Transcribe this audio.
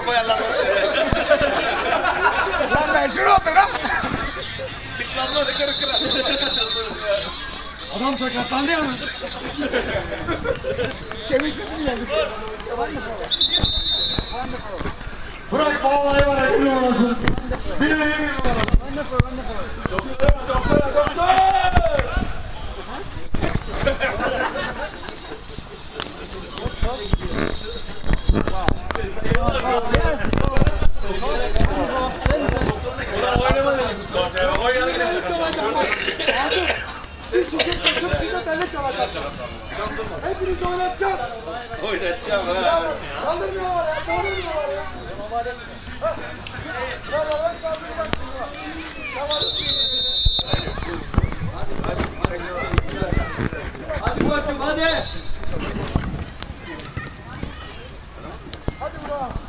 koyarlar. Lan ben şunu otur ha. Tıklanma da kırık kırar. Adam sakatlandı yalnız. Kemik sesi geldi. Bırak vallahi var ya, emin olasın. Bir de emin olasın. Hepiniz oynatacağım. Oynatacağım ha. Saldırmıyorlar ya, saldırmıyorlar ya. Hadi Murat'cığım hadi. Hadi Burak.